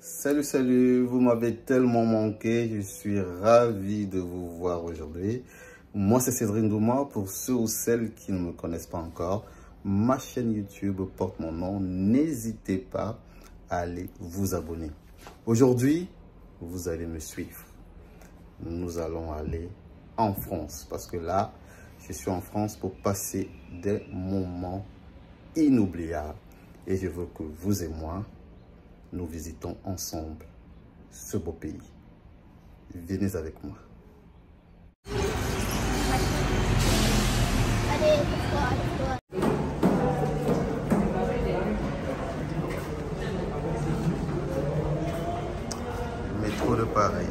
Salut, salut, vous m'avez tellement manqué, je suis ravi de vous voir aujourd'hui. Moi, c'est Cédric Ndouma, pour ceux ou celles qui ne me connaissent pas encore. Ma chaîne YouTube porte mon nom, n'hésitez pas à aller vous abonner. Aujourd'hui, vous allez me suivre. Nous allons aller en France, parce que là, je suis en France pour passer des moments inoubliables. Et je veux que vous et moi, nous visitons ensemble ce beau pays. Venez avec moi. Métro de Paris.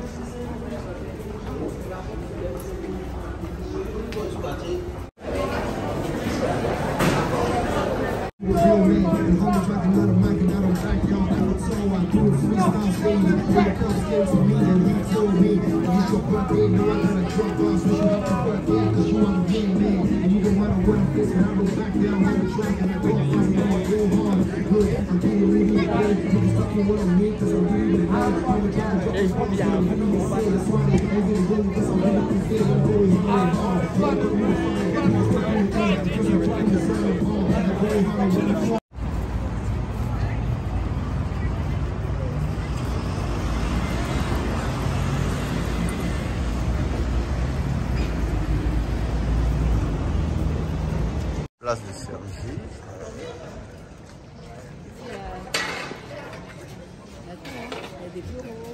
Place de Cergy. Il y a des bureaux.